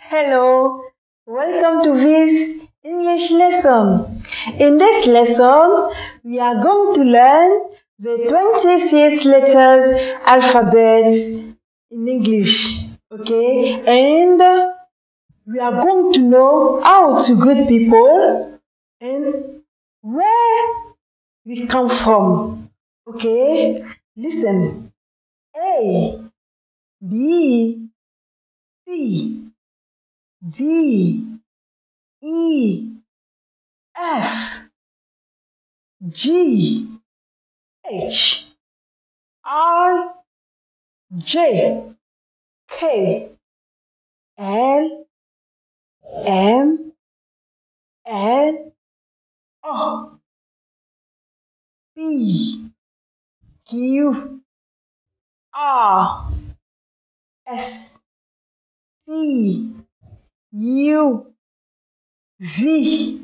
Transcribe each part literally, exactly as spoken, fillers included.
Hello, welcome to this English lesson. In this lesson, we are going to learn the twenty-six letters alphabets in English, okay? And we are going to know how to greet people and where we come from, okay? Listen. A, B, C, D, E, F, G, H, I, J, K, L, M, N, O, P, Q, R, S, T, U, V,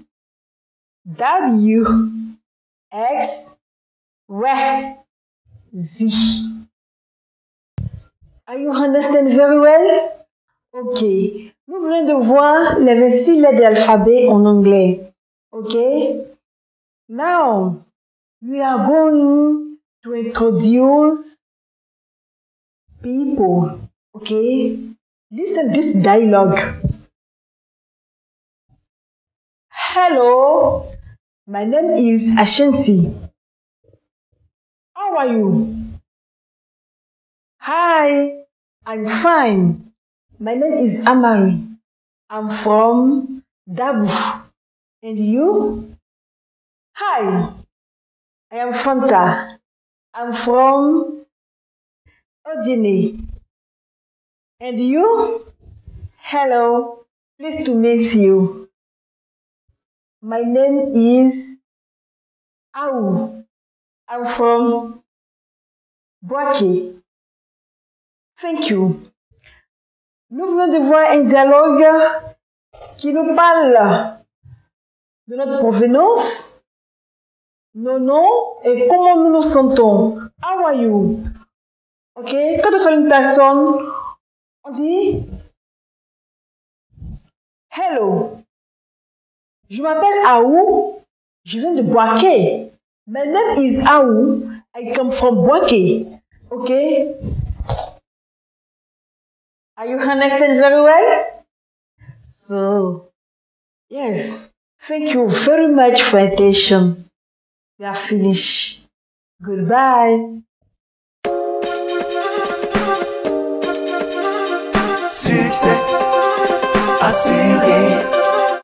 W, X, Y, Z. Are you understand very well? Ok. Nous venons de voir les vingt-six lettres de l'alphabet en anglais. Ok. Now, we are going to introduce people. Okay. Listen this dialogue. Hello, my name is Ashanti. How are you? Hi, I'm fine. My name is Amari. I'm from Dabu. And you? Hi, I am Fanta. I'm from Odine. And you? Hello, pleased to meet you. My name is Aou. I'm from Boaké. Thank you. Nous venons de voir un dialogue qui nous parle de notre provenance, nos noms et comment nous nous sentons. How are you? Ok? Quand on soit une personne, on dit hello. Je m'appelle Aou. Je viens de Boaké. My name is Aou. I come from Boaké. Okay? Are you understand very well? So, yes. Thank you very much for attention. We are finished. Goodbye. Succès assuré.